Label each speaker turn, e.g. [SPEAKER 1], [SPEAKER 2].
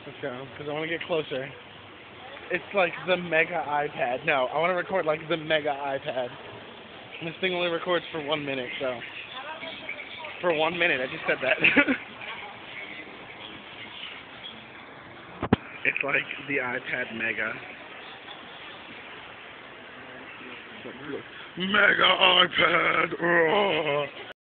[SPEAKER 1] Let's go, because I want to get closer. It's like the mega iPad. No, I want to record like the mega iPad. And this thing only records for 1 minute, so. For 1 minute, I just said that. It's like the iPad Mega. Mega iPad! Oh.